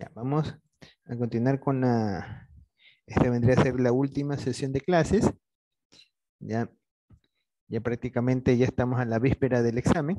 Ya, vamos a continuar con esta vendría a ser la última sesión de clases. Ya, ya prácticamente ya estamos a la víspera del examen.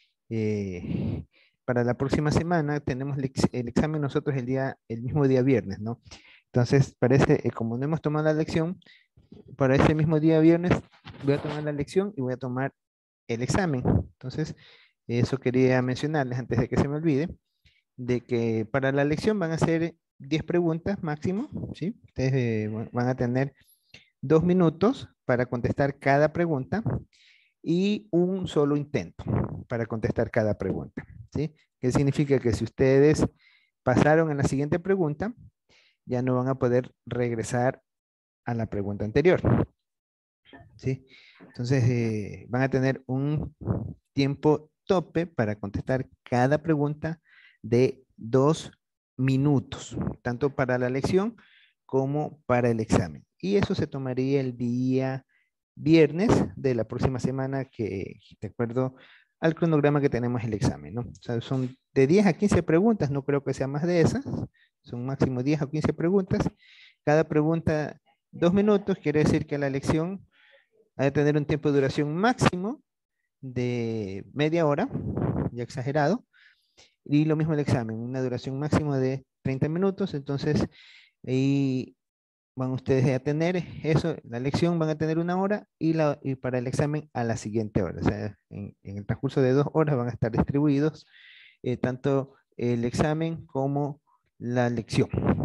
Eh, para la próxima semana tenemos el examen nosotros el mismo día viernes, ¿no? Entonces, parece, como no hemos tomado la lección, para ese mismo día viernes voy a tomar la lección y voy a tomar el examen. Entonces, eso quería mencionarles antes de que se me olvide, de que para la lección van a ser 10 preguntas máximo, ¿sí? Ustedes van a tener 2 minutos para contestar cada pregunta y un solo intento para contestar cada pregunta, ¿sí? ¿Qué significa? Que si ustedes pasaron en la siguiente pregunta, ya no van a poder regresar a la pregunta anterior, ¿sí? Entonces, van a tener un tiempo tope para contestar cada pregunta de 2 minutos, tanto para la lección como para el examen. Y eso se tomaría el día viernes de la próxima semana, que de acuerdo al cronograma que tenemos el examen, ¿no? O sea, son de 10 a 15 preguntas, no creo que sea más de esas, son máximo 10 o 15 preguntas. Cada pregunta 2 minutos, quiere decir que la lección ha de tener un tiempo de duración máximo de media hora, ya exagerado, y lo mismo el examen, una duración máxima de 30 minutos, entonces ahí van ustedes a tener eso, la lección van a tener 1 hora y para el examen a la siguiente hora, o sea, en el transcurso de 2 horas van a estar distribuidos tanto el examen como la lección.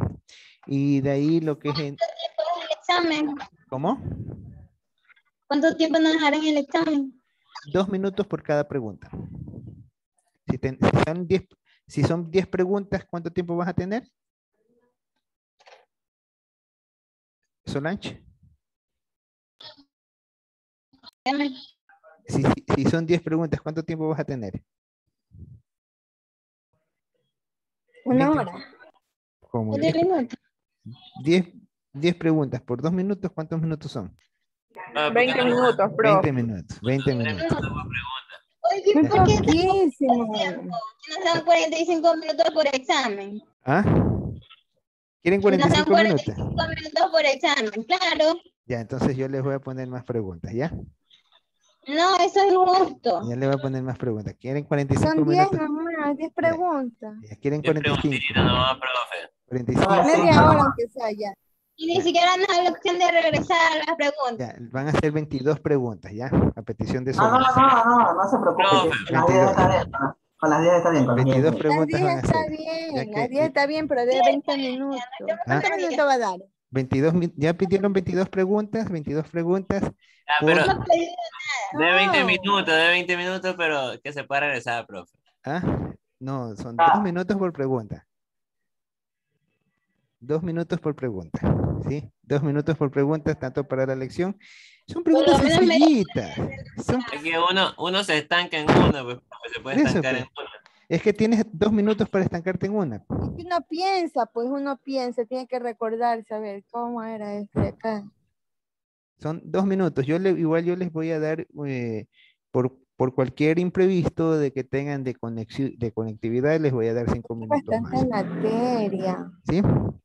Y de ahí lo que es El examen. ¿Cómo? ¿Cuánto tiempo nos dejarán en el examen? 2 minutos por cada pregunta. Si son 10, si son 10 preguntas, ¿cuánto tiempo vas a tener? Solange. Si son 10 preguntas, ¿cuánto tiempo vas a tener? 1 hora. Como 10, 10 preguntas por 2 minutos, ¿cuántos minutos son? 20 minutos, profe. 20 minutos, 20 minutos. Oye, ¿por qué poquísimo? No son 45 minutos por examen. ¿Ah? ¿Quieren No son 45 minutos? 45 minutos por examen, claro. Ya, entonces yo les voy a poner más preguntas, ¿ya? No, eso es justo. Ya le voy a poner más preguntas. ¿Quieren 45 Son 10 minutos? nomás, 10 preguntas. Ya, ¿quieren 45? No, profe. 45. Media hora aunque sea ya. Y ni siquiera nos da la opción de regresar a las preguntas. Ya, van a ser 22 preguntas, ¿ya? A petición de No Solange. no se preocupe. Profe. Las 10 está bien. Con las 10 está bien. Con las 10 22 está bien. Las preguntas 10 van a está ser. bien, Ya las 10 está bien, pero de 20 minutos. ¿Ah? ¿Cuántos minutos va a dar? 22, ya pidieron 22 preguntas, 22 preguntas. Ah, Por, pero No, de 20 minutos, pero que se pueda regresar, profe. ¿ah? No, son 2 minutos por pregunta. 2 minutos por pregunta, ¿sí? 2 minutos por pregunta, tanto para la lección. Son preguntas sencillitas. Es que uno se estanca en una, pues se puede Eso, estancar pues. en una. Es que tienes 2 minutos para estancarte en una. Es que uno piensa, tiene que recordarse, a ver, ¿cómo era este de acá? Son 2 minutos. Igual yo les voy a dar, por cualquier imprevisto de que tengan de conectividad, les voy a dar 5 minutos más. Bastante materia. ¿Sí?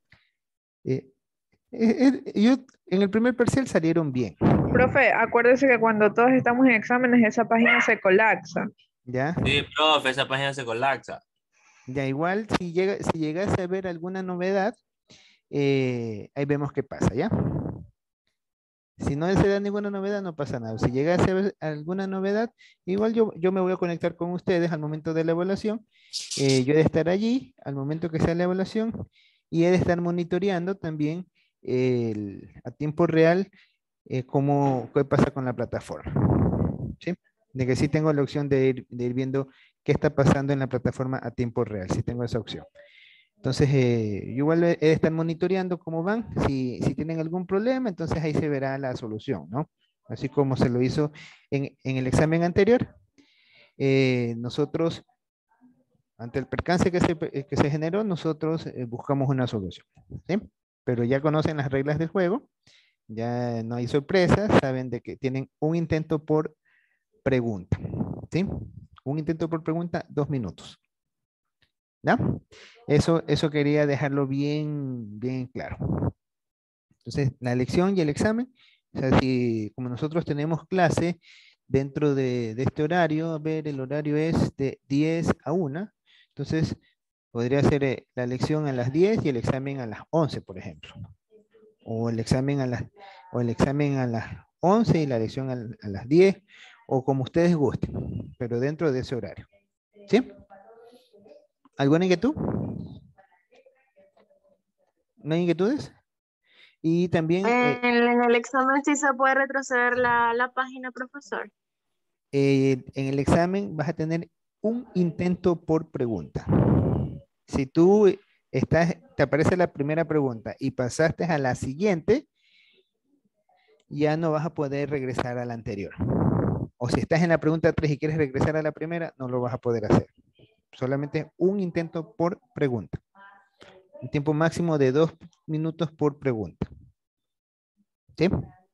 Yo en el primer parcial salieron bien. Profe, acuérdese que cuando todos estamos en exámenes, esa página se colapsa. ¿Ya? Sí, profe, esa página se colapsa. Ya, igual, si llegase a ver alguna novedad, ahí vemos qué pasa, ¿ya? Si no se da ninguna novedad, no pasa nada. Si llegase a ver alguna novedad, igual yo me voy a conectar con ustedes al momento de la evaluación. Yo he de estar allí al momento que sea la evaluación y he de estar monitoreando también a tiempo real qué pasa con la plataforma. ¿Sí? De que sí tengo la opción de ir viendo qué está pasando en la plataforma a tiempo real. Sí tengo esa opción. Entonces, yo igual he de estar monitoreando cómo van. Si tienen algún problema, entonces ahí se verá la solución, ¿no? Así como se lo hizo en el examen anterior. Nosotros, ante el percance que se generó, nosotros buscamos una solución, ¿sí? Pero ya conocen las reglas del juego, ya no hay sorpresas, saben de que tienen un intento por pregunta, ¿sí? Un intento por pregunta, 2 minutos. ¿Ya? Eso quería dejarlo bien, bien claro. Entonces, la lección y el examen, o sea, si como nosotros tenemos clase dentro de este horario, a ver, el horario es de 10 a 1, entonces podría ser la lección a las 10 y el examen a las 11, por ejemplo. O el examen o el examen a las 11 y la lección a las 10, o como ustedes gusten, pero dentro de ese horario. ¿Sí? ¿Alguna inquietud? ¿No hay inquietudes? Y también En el examen sí se puede retroceder la página, profesor. en el examen vas a tener un intento por pregunta. Si tú te aparece la primera pregunta y pasaste a la siguiente, ya no vas a poder regresar a la anterior. O si estás en la pregunta 3 y quieres regresar a la primera, no lo vas a poder hacer. Solamente un intento por pregunta. Un tiempo máximo de 2 minutos por pregunta. ¿Sí?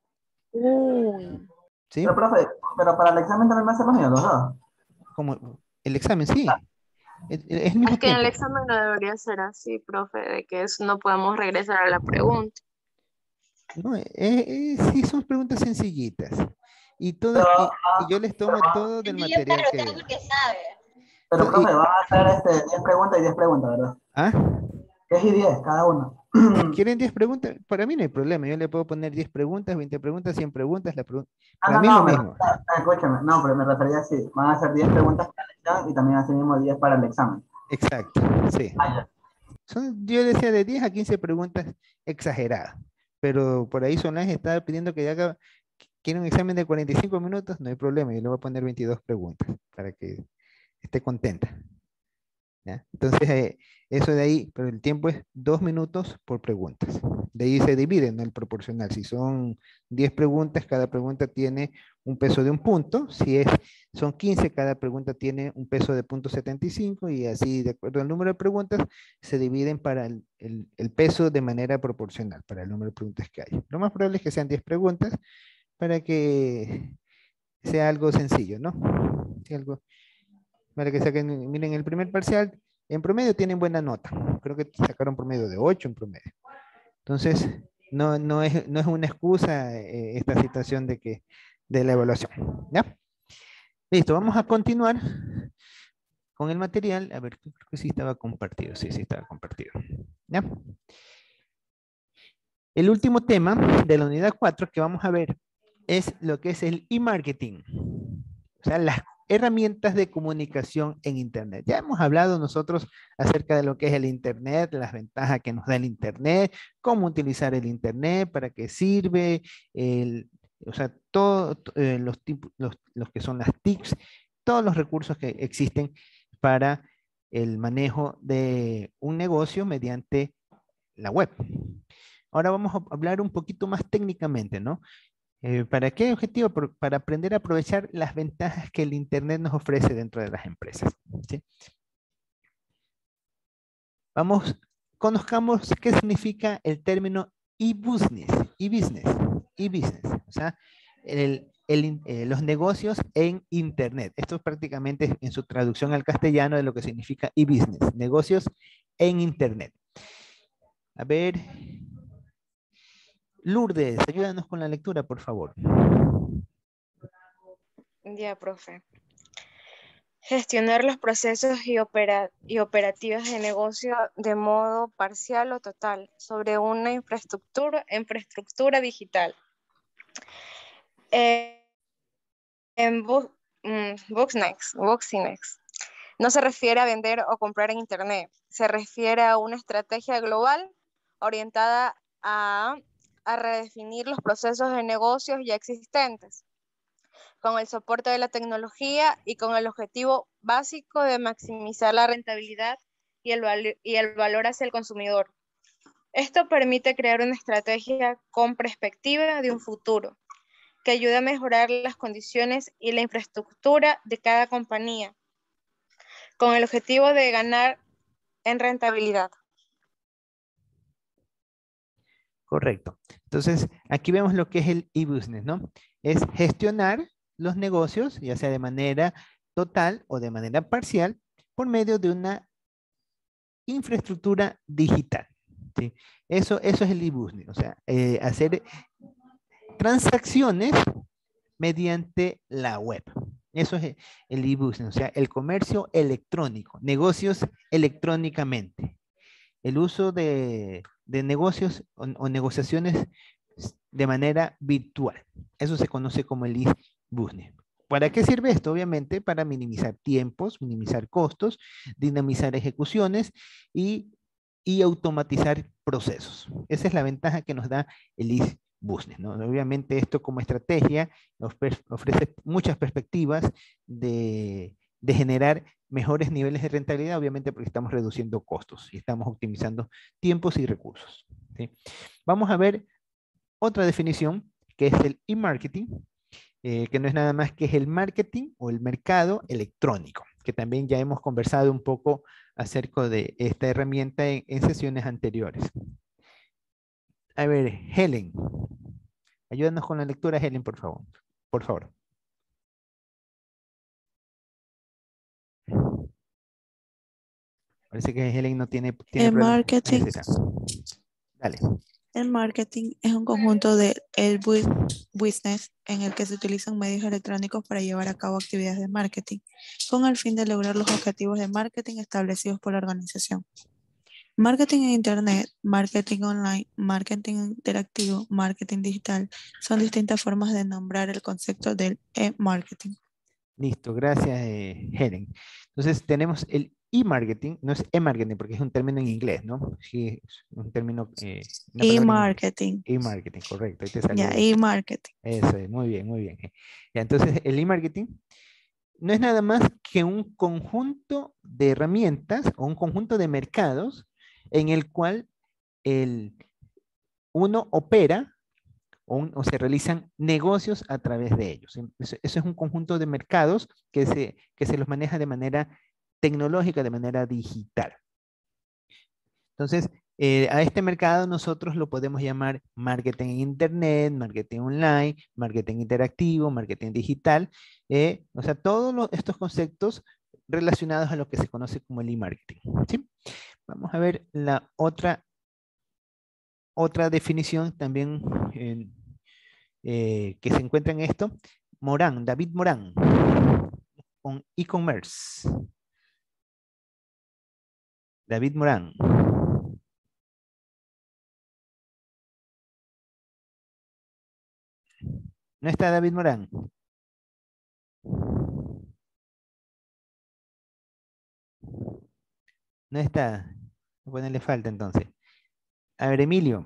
Uy. ¿Sí? Pero, profe, pero para el examen también me hacen los minutos, ¿no? Como el examen, sí. Es el mismo Es que en el tiempo. examen no debería ser así, profe, de que no podemos regresar a la pregunta. No, sí, son preguntas sencillitas. Y todas, Pero, y yo les tomo todo del Yo, material claro, que. todo porque sabe. pero profe, van a hacer 10 preguntas y 10 preguntas, ¿verdad? ¿Ah? 10 y 10 cada uno. Si quieren 10 preguntas, para mí no hay problema. Yo le puedo poner 10 preguntas, 20 preguntas, 100 preguntas. Ah, Para no, mí es lo no, mismo. escúchame, no, pero me refería así. Van a hacer 10 preguntas para el examen y también así mismo 10 para el examen. Exacto, sí. Ah, ya. Yo decía de 10 a 15 preguntas exageradas. Pero por ahí Solange estaba pidiendo que haga, quiere un examen de 45 minutos, no hay problema. Yo le voy a poner 22 preguntas para que esté contenta. ¿Ya? Entonces, eso de ahí, pero el tiempo es 2 minutos por preguntas. De ahí se divide, ¿no? El proporcional. Si son 10 preguntas, cada pregunta tiene un peso de un punto. Si son 15, cada pregunta tiene un peso de 0,75 y así, de acuerdo al número de preguntas, se dividen para el peso de manera proporcional, para el número de preguntas que hay. Lo más probable es que sean 10 preguntas para que sea algo sencillo, ¿no? Sí, algo, para que saquen, miren, el primer parcial, en promedio tienen buena nota. Creo que sacaron promedio de 8 en promedio. Entonces, no es una excusa esta situación de la evaluación. ¿Ya? Listo, vamos a continuar con el material. A ver, creo que sí estaba compartido. Sí, sí estaba compartido. ¿Ya? El último tema de la unidad 4 que vamos a ver es lo que es el e-marketing. O sea, las herramientas de comunicación en Internet. Ya hemos hablado nosotros acerca de lo que es el Internet, las ventajas que nos da el Internet, cómo utilizar el Internet, para qué sirve, o sea, todos los que son las TICs, todos los recursos que existen para el manejo de un negocio mediante la web. Ahora vamos a hablar un poquito más técnicamente, ¿no? ¿Para qué objetivo? Para aprender a aprovechar las ventajas que el Internet nos ofrece dentro de las empresas. ¿Sí? Conozcamos qué significa el término e-business, e-business, e-business. O sea, los negocios en Internet. Esto es prácticamente en su traducción al castellano de lo que significa e-business, negocios en Internet. A ver, Lourdes, ayúdanos con la lectura, por favor. Ya, profe. Gestionar los procesos y operativas de negocio de modo parcial o total sobre una infraestructura digital. En Buxinex no se refiere a vender o comprar en Internet, se refiere a una estrategia global orientada a redefinir los procesos de negocios ya existentes, con el soporte de la tecnología y con el objetivo básico de maximizar la rentabilidad y el valor hacia el consumidor. Esto permite crear una estrategia con perspectiva de un futuro, que ayude a mejorar las condiciones y la infraestructura de cada compañía, con el objetivo de ganar en rentabilidad. Correcto. Entonces, aquí vemos lo que es el e-business, ¿no? Es gestionar los negocios, ya sea de manera total o de manera parcial, por medio de una infraestructura digital. ¿Sí? Eso es el e-business, o sea, hacer transacciones mediante la web. Eso es el e-business, o sea, el comercio electrónico, negocios electrónicamente. El uso de negocios o negociaciones de manera virtual. Eso se conoce como el e-business. ¿Para qué sirve esto? Obviamente para minimizar tiempos, minimizar costos, dinamizar ejecuciones y automatizar procesos. Esa es la ventaja que nos da el e-business, ¿no? Obviamente esto como estrategia ofrece muchas perspectivas de generar mejores niveles de rentabilidad, obviamente porque estamos reduciendo costos y estamos optimizando tiempos y recursos. ¿Sí? Vamos a ver otra definición que es el e-marketing, que no es nada más que es el marketing o el mercado electrónico, que también ya hemos conversado un poco acerca de esta herramienta en sesiones anteriores. A ver, Helen, ayúdanos con la lectura, Helen, por favor. Por favor. Parece que Helen no tiene El problemas. marketing. Ahí está. Dale. El marketing es un conjunto de business en el que se utilizan medios electrónicos para llevar a cabo actividades de marketing con el fin de lograr los objetivos de marketing establecidos por la organización. Marketing en Internet, marketing online, marketing interactivo, marketing digital son distintas formas de nombrar el concepto del e-marketing. Listo, gracias, Helen. Entonces tenemos el e-marketing, no es e-marketing porque es un término en inglés, ¿no? Sí, es un término, una palabra en E-marketing. inglés. E-marketing, correcto. Ahí te salió Ya, bien. e-marketing. Eso es, muy bien, muy bien. Ya, entonces el e-marketing no es nada más que un conjunto de herramientas o un conjunto de mercados en el cual uno opera o se realizan negocios a través de ellos. Eso es un conjunto de mercados que se los maneja de manera tecnológica, de manera digital. Entonces, a este mercado nosotros lo podemos llamar marketing en Internet, marketing online, marketing interactivo, marketing digital, o sea, todos estos conceptos relacionados a lo que se conoce como el e-marketing. ¿Sí? Vamos a ver la otra definición también que se encuentra en esto. Morán, David Morán, con e-commerce. David Morán. ¿No está David Morán? No está. Bueno, le falta entonces. A ver, Emilio.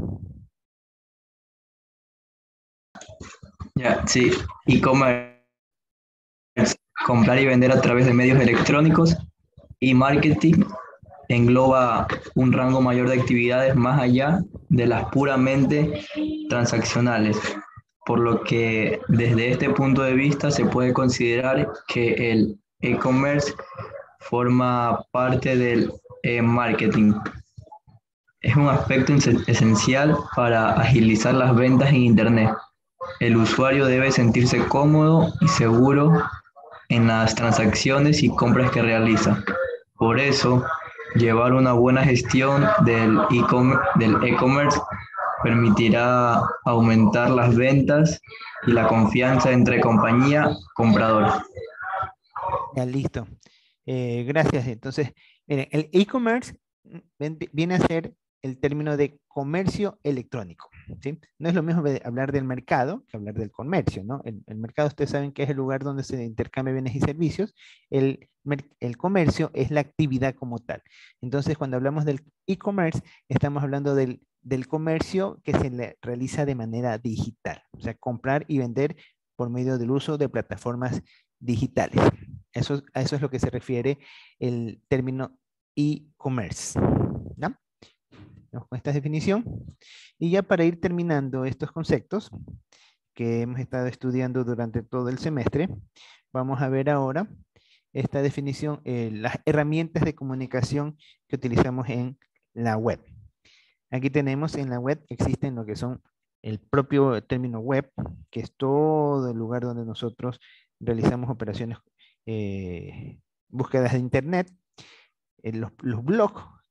Ya, sí. E-commerce, comprar y vender a través de medios electrónicos, y marketing engloba un rango mayor de actividades más allá de las puramente transaccionales, por lo que desde este punto de vista se puede considerar que el e-commerce forma parte del marketing. Es un aspecto esencial para agilizar las ventas en Internet. El usuario debe sentirse cómodo y seguro en las transacciones y compras que realiza. Por eso, llevar una buena gestión del e-commerce permitirá aumentar las ventas y la confianza entre compañía y comprador. Ya, listo. Gracias. Entonces, miren, el e-commerce viene a ser el término de comercio electrónico. ¿Sí? No es lo mismo hablar del mercado que hablar del comercio, ¿no? El mercado, ustedes saben que es el lugar donde se intercambia bienes y servicios. El comercio es la actividad como tal. Entonces, cuando hablamos del e-commerce, estamos hablando del comercio que se realiza de manera digital. O sea, comprar y vender por medio del uso de plataformas digitales. A eso es lo que se refiere el término e-commerce. ¿No? Con esta definición. Y ya para ir terminando estos conceptos que hemos estado estudiando durante todo el semestre, vamos a ver ahora esta definición, las herramientas de comunicación que utilizamos en la web. Aquí tenemos en la web, existen lo que son el propio término web, que es todo el lugar donde nosotros realizamos operaciones, búsquedas de internet, los blogs,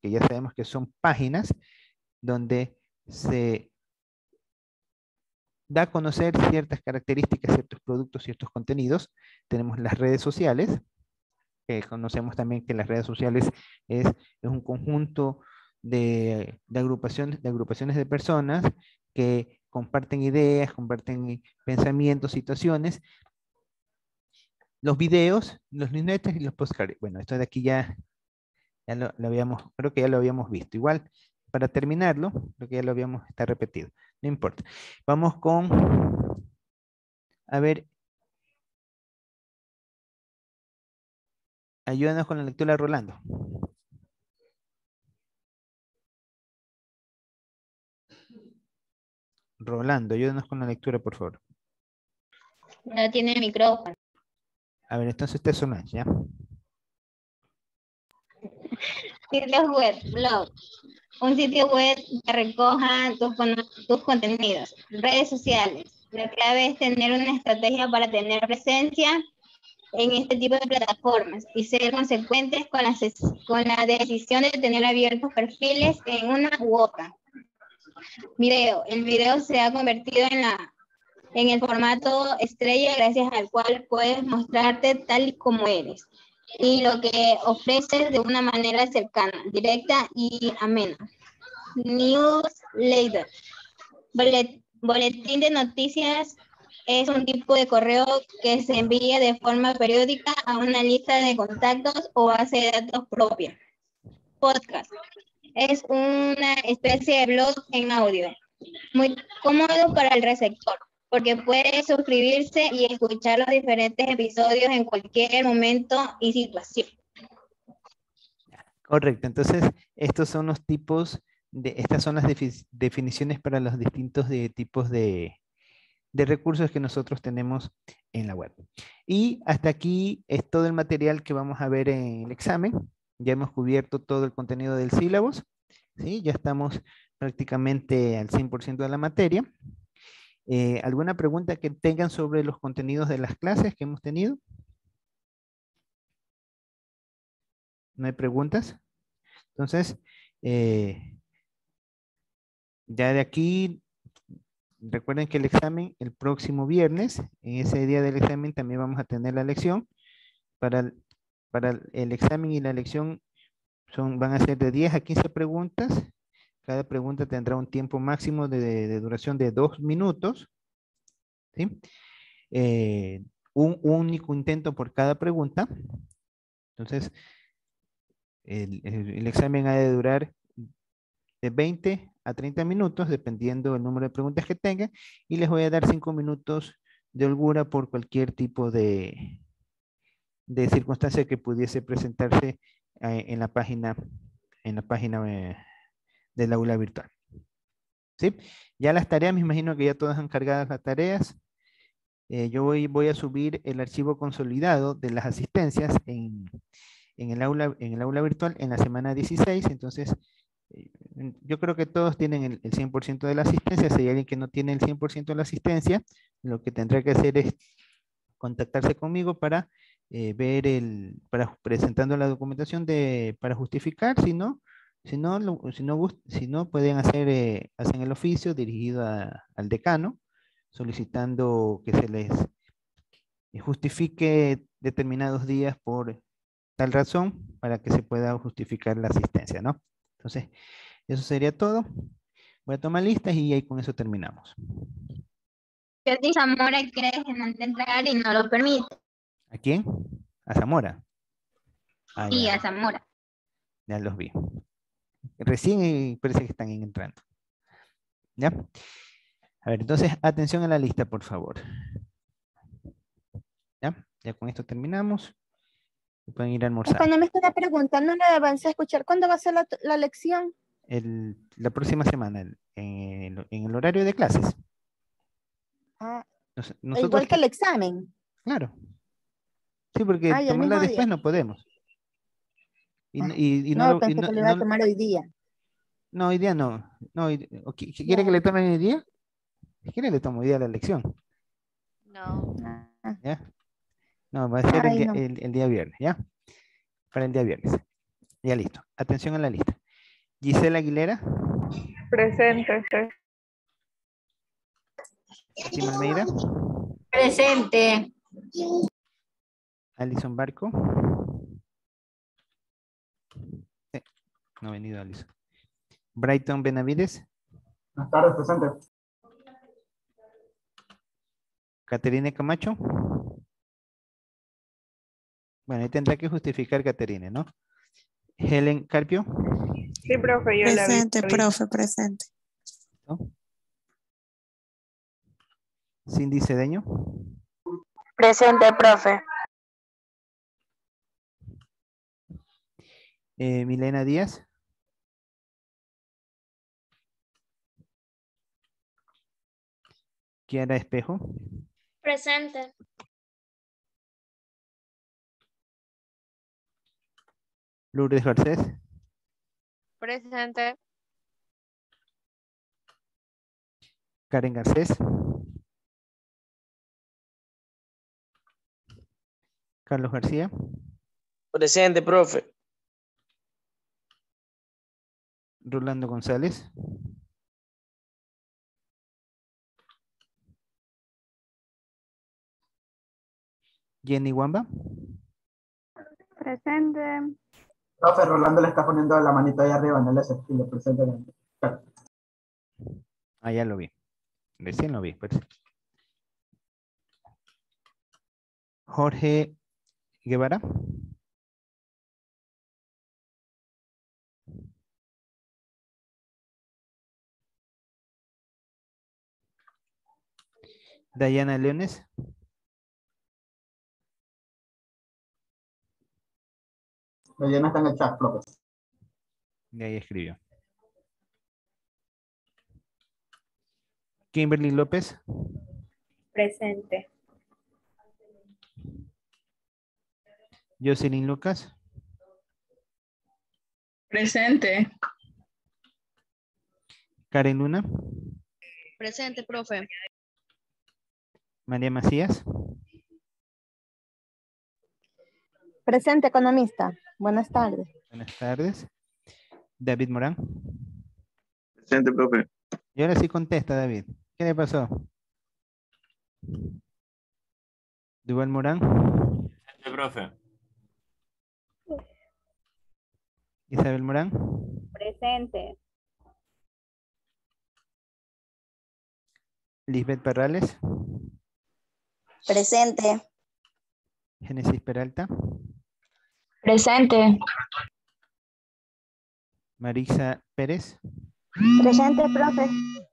que ya sabemos que son páginas donde se da a conocer ciertas características, ciertos productos, ciertos contenidos. Tenemos las redes sociales, que conocemos también que las redes sociales es un conjunto de agrupaciones de personas que comparten ideas, comparten pensamientos, situaciones. Los videos, los newsletters y los postcards. Bueno, esto de aquí ya lo habíamos, creo que ya lo habíamos visto. Igual, para terminarlo, creo que ya lo habíamos, está repetido. No importa. Vamos con, a ver, ayúdanos con la lectura, Rolando. Rolando, ayúdanos con la lectura, por favor. No tiene micrófono. A ver, entonces usted Solange, ¿ya? Sitios web, blog. Un sitio web que recoja tus contenidos. Redes sociales. La clave es tener una estrategia para tener presencia en este tipo de plataformas y ser consecuentes con la decisión de tener abiertos perfiles en una u otra. Video. El video se ha convertido en el formato estrella gracias al cual puedes mostrarte tal y como eres y lo que ofreces de una manera cercana, directa y amena. Newsletter. Boletín de noticias es un tipo de correo que se envía de forma periódica a una lista de contactos o base de datos propia. Podcast. Es una especie de blog en audio, muy cómodo para el receptor, porque puede suscribirse y escuchar los diferentes episodios en cualquier momento y situación. Correcto, entonces estos son los tipos estas son las definiciones para los distintos tipos de recursos que nosotros tenemos en la web. Y hasta aquí es todo el material que vamos a ver en el examen. Ya hemos cubierto todo el contenido del sílabus, ¿sí? Ya estamos prácticamente al 100% de la materia. ¿Alguna pregunta que tengan sobre los contenidos de las clases que hemos tenido? ¿No hay preguntas? Entonces, ya de aquí, recuerden que el examen el próximo viernes, en ese día del examen también vamos a tener la lección. Para el examen y la lección van a ser de 10 a 15 preguntas. Cada pregunta tendrá un tiempo máximo de duración de 2 minutos. ¿Sí? Un único intento por cada pregunta. Entonces, el examen ha de durar de 20 a 30 minutos, dependiendo del número de preguntas que tengan, y les voy a dar 5 minutos de holgura por cualquier tipo de circunstancia que pudiese presentarse en la página del aula virtual. ¿Sí? Ya las tareas, me imagino que ya todas han cargado las tareas. Yo voy a subir el archivo consolidado de las asistencias en el aula virtual en la semana 16, entonces yo creo que todos tienen el 100% de la asistencia. Si hay alguien que no tiene el 100% de la asistencia, lo que tendrá que hacer es contactarse conmigo para presentando la documentación para justificar. Si no pueden hacen el oficio dirigido al decano, solicitando que se les justifique determinados días por tal razón para que se pueda justificar la asistencia, ¿no? Entonces, eso sería todo. Voy a tomar listas y ahí con eso terminamos. Jordi Zamora quiere entrar y no lo permite. ¿A quién? ¿A Zamora? Sí, Ya. a Zamora. Ya los vi. Recién parece que están entrando. ¿Ya? A ver, entonces, atención a la lista, por favor. ¿Ya? Ya con esto terminamos. Pueden ir a almorzar. Cuando me estaba preguntando, no avancé a escuchar. ¿Cuándo va a ser la lección? La próxima semana, en el horario de clases. Ah, Nosotros, igual que el examen. Claro. Sí, porque el tomarla mismo después día. no podemos. No, pensé que lo iba a tomar hoy día. No, hoy día no. ¿Quiere que le tomen hoy día? Si quiere le tomo hoy día la lección. No. ¿Ya? No, va a ser no. el día viernes, ¿ya? Para el día viernes. Ya listo. Atención a la lista. Gisela Aguilera. Presente. Fátima Almeida. Presente. Alison Barco. No ha venido Alison. Brighton Benavides. Buenas tardes, presente. Caterina Camacho. Bueno, ahí tendrá que justificar Caterina, ¿no? Helen Carpio. Sí, profe, yo la vi. Presente, profe, presente. ¿No? Cindy Cedeño. Presente, profe. Milena Díaz. Kiara Espejo. Presente. Lourdes Garcés. Presente. Karen Garcés. Carlos García. Presente, profe. Rolando González. Jenny Wamba. Presente. Profe, Rolando le está poniendo la manito ahí arriba en el S y le presenta. Ah, ya lo vi. Recién lo vi. Pues. Jorge Guevara. Dayana Leones. Dayana está en el chat, profe. De ahí escribió. Kimberly López. Presente. Jocelyn Lucas. Presente. Karen Luna. Presente, profe. María Macías. Presente, economista. Buenas tardes. Buenas tardes. David Morán. Presente, profe. Y ahora sí contesta, David. ¿Qué le pasó? Duval Morán. Presente, profe. Isabel Morán. Presente. Lisbeth Perrales. Presente. Génesis Peralta. Presente. Marisa Pérez. Presente, profe.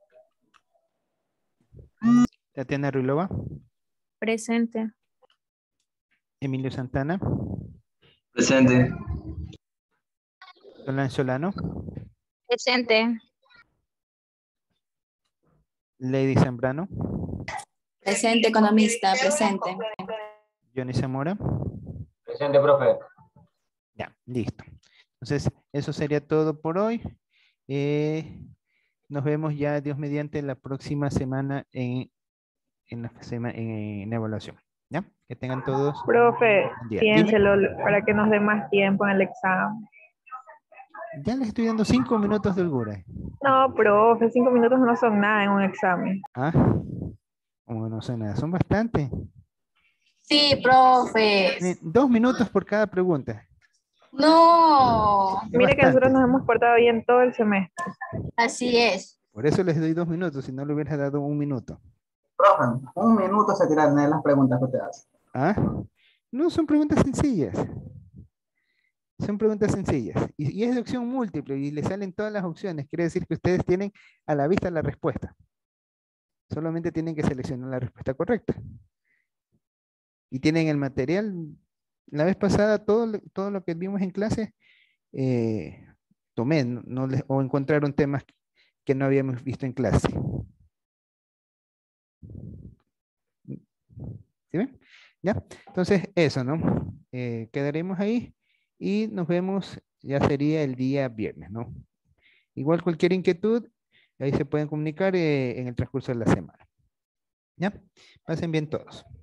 Tatiana Ruilova. Presente. Emilio Santana. Presente. Solange Solano. Presente. Lady Zambrano. Presente, economista. Presente. Johnny Zamora. Presente, profe. Ya, listo. Entonces, eso sería todo por hoy. Nos vemos ya, Dios mediante, la próxima semana en la evaluación. ¿Ya? Que tengan todos Profe, un día. Dime. piénselo para que nos dé más tiempo en el examen. Ya les estoy dando 5 minutos de holgura. No, profe, 5 minutos no son nada en un examen. Ah, como no sé nada, son bastantes. Sí, profe. 2 minutos por cada pregunta. No. Es Mire que nosotros bastante. nos hemos portado bien todo el semestre. Así es. Por eso les doy 2 minutos, si no le hubiera dado 1 minuto. Profe, 1 minuto se tiran de las preguntas que usted hace. ¿Ah? No, son preguntas sencillas. Son preguntas sencillas. Y es de opción múltiple y le salen todas las opciones. Quiere decir que ustedes tienen a la vista la respuesta. Solamente tienen que seleccionar la respuesta correcta. Y tienen el material. La vez pasada, todo lo que vimos en clase, tomé, o encontraron temas que no habíamos visto en clase. ¿Sí ven? ¿Ya? Entonces, eso, ¿no? Quedaremos ahí y nos vemos, ya sería el día viernes, ¿no? Igual cualquier inquietud, ahí se pueden comunicar en el transcurso de la semana. ¿Ya? Pasen bien todos.